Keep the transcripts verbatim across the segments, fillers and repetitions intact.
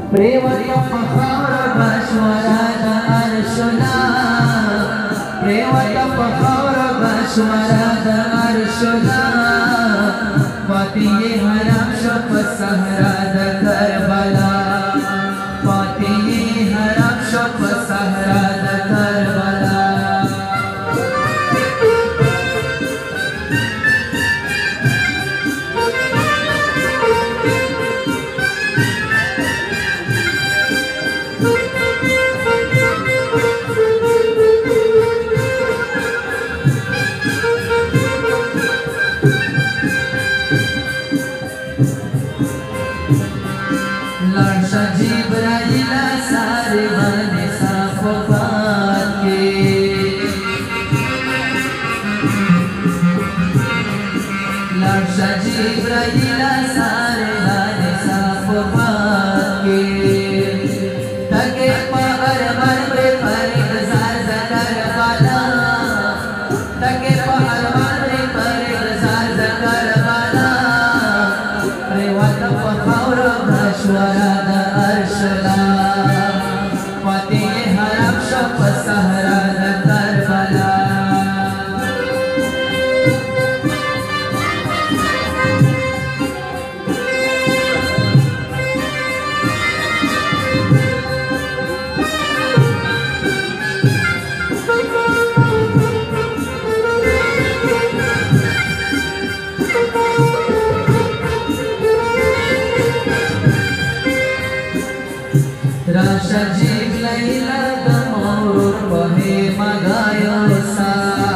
प्रेवत फखर बशवरद अर्शुला प्रेवत फखर बशवरद अर्शुला फातिये हरम शप सहरद करबला फातिये हरम शप सहरद करबला जिब्राइल सारे बने साफ के लर्शा जिब्राइल सारे बने साफ के तके पर मन में फरीद जार करबला तके पर मन में फरीद जार करबला प्रेवत फखर बशवरद अर्शला फातिये हरम शप सहरद करबला राशा जिब्राइल दमौर बहे मगायो सा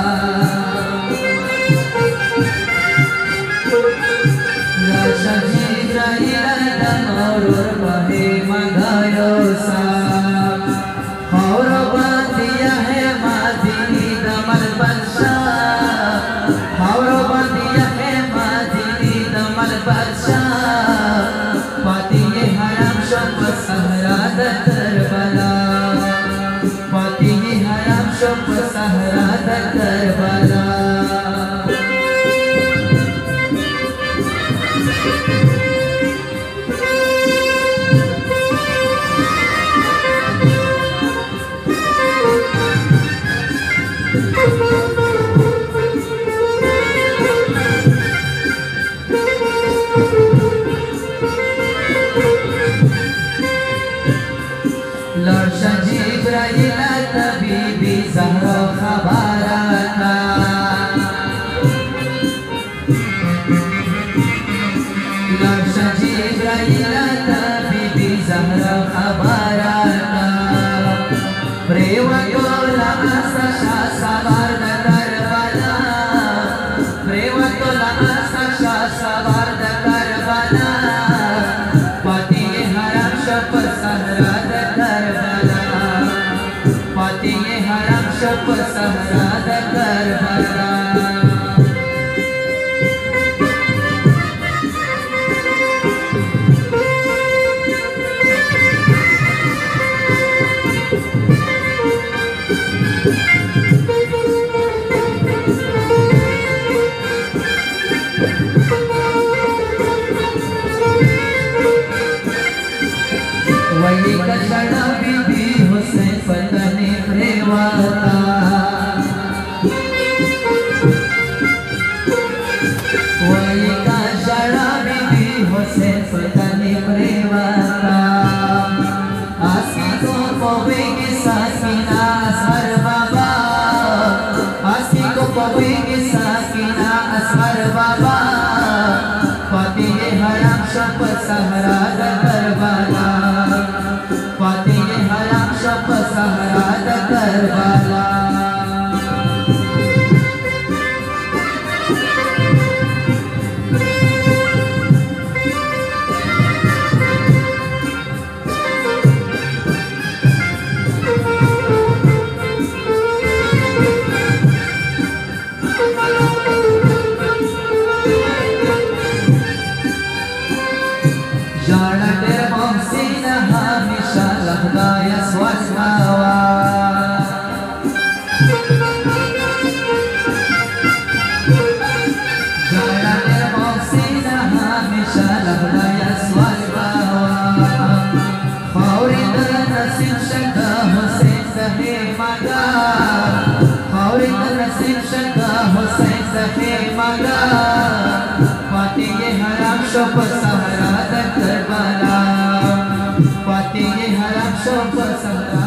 राशा जिब्राइल दमौर बहे मगायो सा और बंदिया है मादिनी दमल बदशा और बंदिया है मादिनी दमल बदशा फातिये हरम शप सहरद करबला फातिये हरम शप सहरद करबला लर्शा जिब्राइल तबीबी ज़हरा खबरता लर्शा जिब्राइल तबीबी ज़हरा खबरता प्रेवतोला आशा सवारद करबला प्रेवतोला आशा सवारद करबला फातिये हरम शप सहरद करबला फातिये हरम शप सहरद करबला वही कशड़ा बीबी हुसैन पतने प्रेवाता वही कशड़ा बीबी हुसैन पतने प्रेवाता आसी को पवेगी साकिना असर बाबा आसी को पवेगी साकिना असर बाबा फातिये हरम शप सहरद करबला फातिये और नसीब शका हुसैन सफे मगा पाते ये हराम शोप सहारा करबला पाते ये हराम शोप सहारा